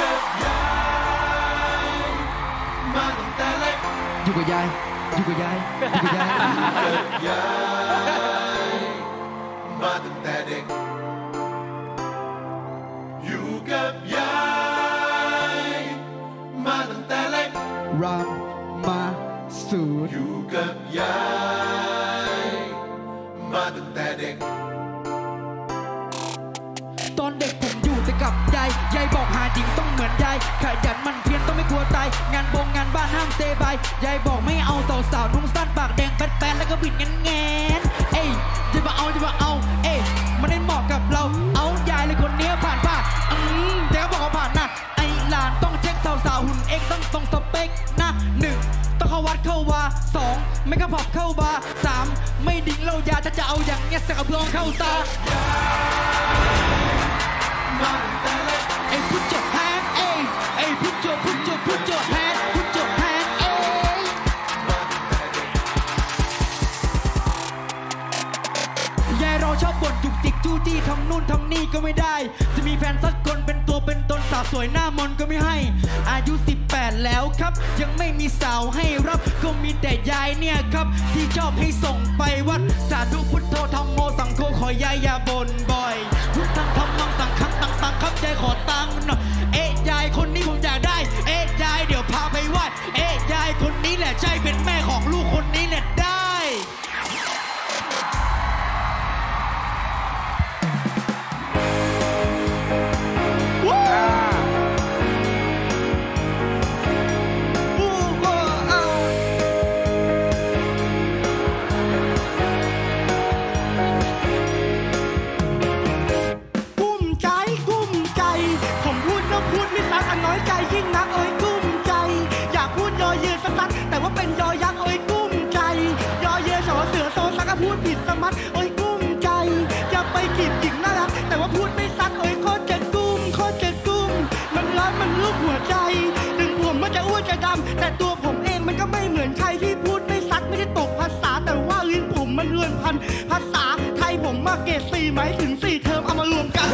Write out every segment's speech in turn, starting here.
กับยายมาตั้งแต่เล็กอยู่กับยายอยู่กับยายอยู่กับยายกับยายมาตั้งแต่เด็กอยู่กับยายมาตั้งแต่เล็กรามมาสูตรอยู่กับยายมาตั้งแต่เด็กตอนเด็กผมอยู่แต่กับยายยายบอกหาดิ่งต้องเหมือนยายขยันมันเพียรต้องไม่กลัวตายงานงานบ้านห้ามเซบายยายบอกไม่เอาสาวนุ่งสั้นปากแดงแป๊ดแล้วก็บิดแงนเอ้ยจะมาเอาเอ้ยมันได้เหมาะกับเราเอายายเลยคนนี้ผ่านแต่ก็บอกว่าผ่านนะไอ้หลานต้องเช็คสาวหุ่นเอ็กต้องตรงสเปคนะ1ต้องเข้าวัดเข้าวา2ไม่กระพอบเข้าบา3ไม่ดิ่งเล่ายาจะเอาอย่างเงี้ยสักกระเบื้องเข้าตาไอ้พุทธจบแฮนไอ้พุทธจบแฮนพุทธจบแฮนยายเราชอบบ่นจุกจิกจู้จี้ทำนู่นทำนี่ก็ไม่ได้จะมีแฟนสักคนเป็นตัวเป็นตนสาวสวยหน้ามนก็ไม่ให้อายุ18แล้วครับยังไม่มีสาวให้รับก็มีแต่ยายเนี่ยครับที่ชอบให้ส่งไปวัดสาธุพุทโธธัมโมสังโฆขอยายอย่าบ่นบ่อยพุทธังธัมมังสังฆังตังครับใจขอตังหน่อยยายคนนี้ผมอยากได้ยายเดี๋ยวพาไปไหว้ยายคนนี้แหละใช่เป็นแม่ของลูกคนนี้แหละได้น้อยใจยิ่งนักกุ้มใจอยากพูดยอเยสักแต่ว่าเป็นยอยักษ์กุ้มใจยอเยสอเสือโซซักพูดผิดสมัดกุ้มใจจะไปจีบหญิงน่ารักแต่ว่าพูดไม่ซัดโคตรจะกุ้มมันร้อนมันลุกหัวใจถึงผมมันจะอ้วนจะดำแต่ตัวผมเองมันก็ไม่เหมือนใครที่พูดไม่ซัดไม่ได้ตกภาษาแต่ว่าลิ้นผมมันเลื่อนพันภาษาไทยผมมาเกรด4หมายถึง4เทอมเอามารวมกัน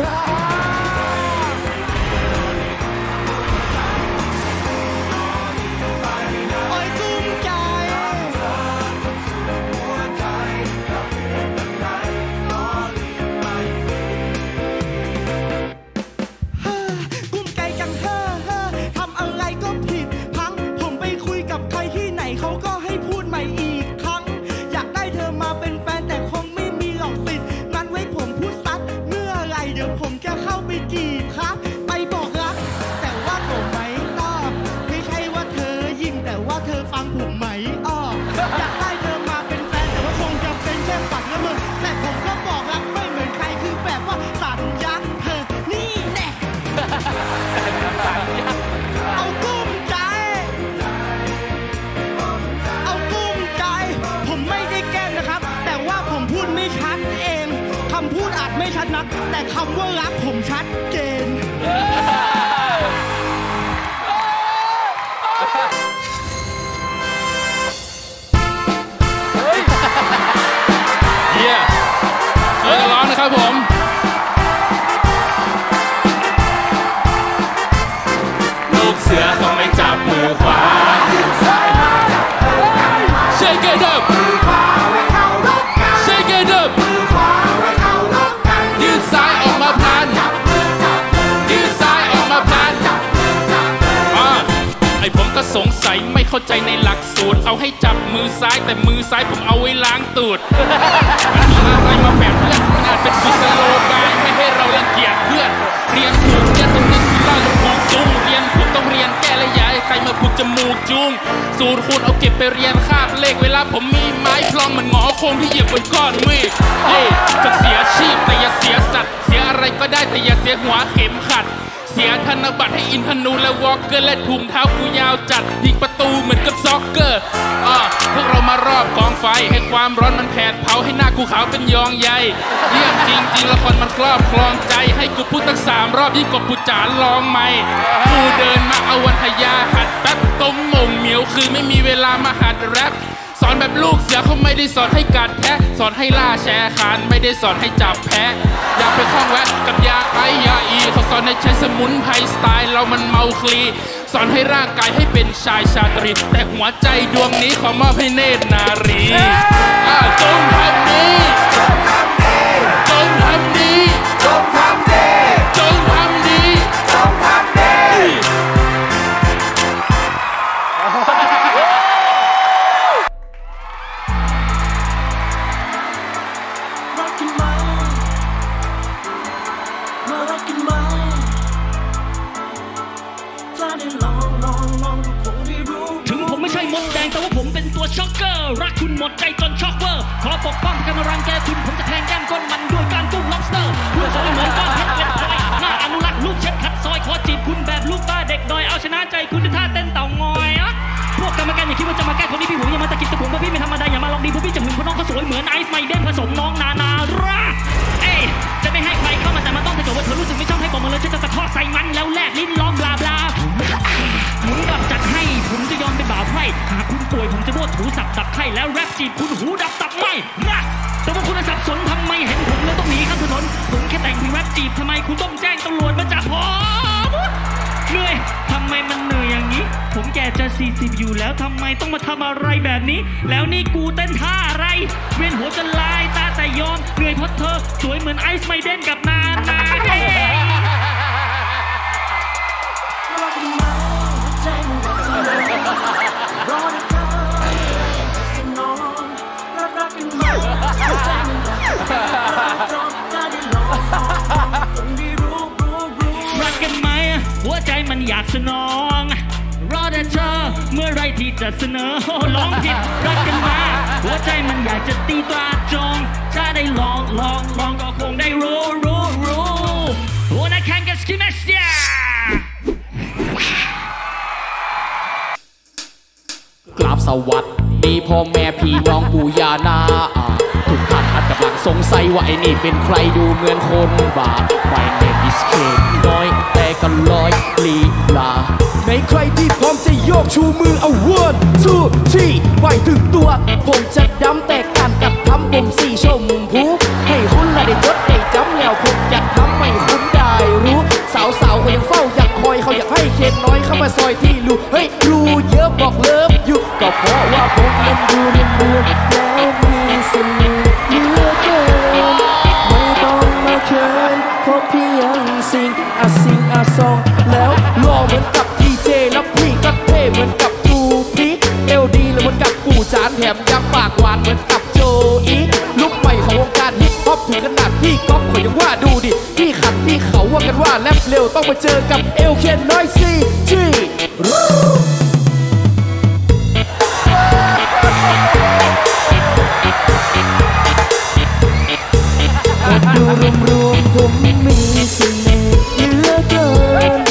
เขาก็ให้พูดใหม่อีกครั้งอยากได้เธอมาเป็นแฟนแต่คงไม่มีหรอกสิทธิ์งั้นไว้ผมพูดซัดเมื่อไรเดี๋ยวผมจะเข้าไปจีบครับไปบอกรักแต่ว่าผมไม่ตอบไม่ใช่ว่าเธอยิ้มแต่ว่าเธอฟังผมไหมอยากได้เธอมาเป็นแฟนแต่ว่าคงจะเป็นแค่ฝันละเมอแต่ผมก็บอกรักไม่เหมือนใครคือแบบว่าสัญญาเธอนี่แน่เอากุ้มใจผมไม่ได้แกล้งนะครับแต่ว่าผมพูดไม่ชัดเองคำพูดอาจไม่ชัดนักแต่คำว่ารักผมชัดเจนเยี่ยช่วยกันร้องนะครับผมลูกเสือต้องไม่จับมือขวาShake it up Shake it up ยืดซ้ายออกมาพลันยืดซ้ายออกมาพลันไอผมก็สงสัยไม่เข้าใจในหลักสูตรเอาให้จับมือซ้ายแต่มือซ้ายผมเอาไว้ล้างตูดมันมีอะไรมาแปดเพื่อนมันอาจเป็นกุศโลบายไม่ให้เรารังเกียจเพื่อนเรียนถูกเรียนตรงนี้คือล่าลูกผูกจุงเรียนถูกต้องเรียนแก้และย้ายใครมาผูกจมูกจุงสูตรคูณเอาเก็บไปเรียนคาบเลขเวลาผมมีไม้พลองมันหงอโค้งที่เหยียบบนก้อนเมฆจะเสียชีพแต่อย่าเสียสัตว์เสียอะไรก็ได้แต่อย่าเสียหัวเข็มขัดเสียธนบัตรให้อินทนูและวอล์กเกอร์และถุงเท้ากูยาวจัดยิงประตูเหมือนกับซ็อกเกอร์พวกเรามารอบกองไฟให้ความร้อนมันแผดเผาให้หน้ากูขาวเป็นยองใยเยี่ยมจริงละครมันครอบครองใจให้กูพูดตั้ง3 รอบยิ่งกว่ากูจ๋าลองไหมกูเดินมาเอาวันทยาหัดแป๊บต้มมงเหมียวคือไม่มีเวลามาหัดแรปอนแบบลูกเสือเขาไม่ได้สอนให้กัดแทะสอนให้ล่าแชร์คานไม่ได้สอนให้จับแพะอยากไปคล้องแวะกับยาไอยาอีเขาสอนให้ใช้สมุนไพรสไตล์เรามันเมาคลีสอนให้ร่างกายให้เป็นชายชาตรีแต่หัวใจดวงนี้ขอมอบให้เนตรนารีจงทำดีจงทำดีจงทำดีจงทำดีจงทำดีถึงผมไม่ใช่มดแดงแต่ว่าผมเป็นตัวช็อกเกอร์รักคุณหมดใจจนช็อกเวอร์ขอปกป้องการรังแกคุณผมจะแทงแก้มก้นมันด้วยการกุ้ง lobster เพื่อสวยเหมือนก้อนเพชรเป็นพลอยหน้าอนุรักษ์ลูกเช็ดขัดซอยขอจีบคุณแบบลูกป้าเด็กดอยเอาชนะใจคุณด้วยท่าเต้นเต่างอยพวกกรรมการอย่าคิดว่าจะมาแก้คนนี้พี่ผมอย่ามาตะกิดตะขวงเพราะพี่ไม่ธรรมดาอย่ามาลองดีเพราะพี่จะหึงเพราะน้องเขาสวยเหมือนไอซ์ไมเดนผสมน้องนาราเอ้จะไม่ให้ใครเข้ามาแต่มันต้องถ้าเกิดว่าเธอรู้สึกไม่ชอบให้บอกมาเลยฉันจะตะทอดใส่มันแล้วแลบลิ้นร้องบลาบลาหมุนกลับจัดให้ผมจะยอมเป็นบ่าวไพร่หากคุณป่วยผมจะนวดถูสับดับไข้แล้วแรปจีบคุณหูดับตับไหมนะแต่ว่าคุณสับสนทำไมเห็นผมแล้วต้องหนีข้ามถนนผมแค่แต่งเพลงแรปจีบทำไมคุณต้องแจ้งตำรวจมาจับผมเหนื่อยทำไมมันเหนื่อยอย่างนี้ผมแก่จะ40อยู่แล้วทำไมต้องมาทำอะไรแบบนี้แล้วนี่กูเต้นท่าอะไรเวียนหัวจะลายตาแต่ยอมเหนื่อยเพราะเธอสวยเหมือนไอซ์ไมเดนกับนารักกันไหมหัวใจมันอยากสนองรอแต่เธอเมื่อไรที่จะเสนอร้องผิดรักกันมาหัวใจมันอยากจะตีตราจองถ้าได้ลองก็คงได้รู้หัวหน้าแข่งกับสกิมเมสเซียกราบสวัสดีพ่อแม่พี่น้องปู่ย่านาทุกท่านอาจกำลังสงสัยว่าไอ้นี่เป็นใครดูเหมือนคนบ้า My name is King น้อยแต่ก็ลอยลีลาในใครที่พร้อมจะโยกชูมือเอา one two three ไว้ถึงตัวผมจะดำแตกต่างกับทำผมสีชมพูให้คุณละได้จดได้จำแล้วผมอยากทำให้คุณได้รู้สาวๆเขายังเฝ้าอยากคอยเขาอยากให้เขตน้อยเข้ามาซอยที่รูเฮ้ยรูเยอะบอกเลิฟอยู่ก็เพราะว่าผมเป็นดูเรื่อยแล้วมีเสน่ห์เหลือเกินไม่ต้องมาเขินเพราะพี่ยังซิงซองแล้วหล่อเหมือนกับดีเจแล้วพี่ก็เท่เหมือนกับปูพีเอลดีแล้วเหมือนกับปู่จานแถมยังปากหวานเหมือนกับโจอีลุคใหม่ของวงการฮิปฮอปถึงขนาดพี่ก๊อฟเขายังว่าดูดิพี่ขัดพี่เขาว่ากันว่าแรปเร็วต้องมาเจอกับเอลเคนน้อยซีจีดูรวมๆผมมีเสน่ห์เหลือเกิน